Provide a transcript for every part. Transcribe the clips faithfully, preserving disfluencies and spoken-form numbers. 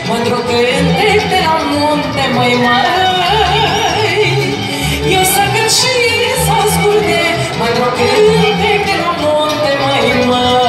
mândru cântec de la munte, măi, măi. Eu să cânt și să asculte, mândru cântec de la munte, măi, măi.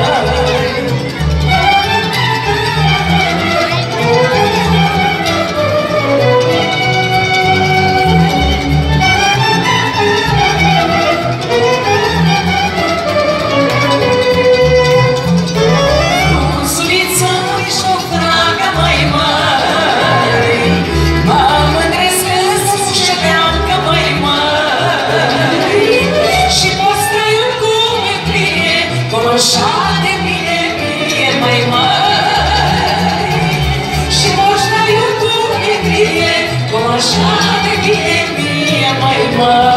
Așa de bine mie, măi, măi. Și moș ta iubire, cum așa de bine mie, măi, măi.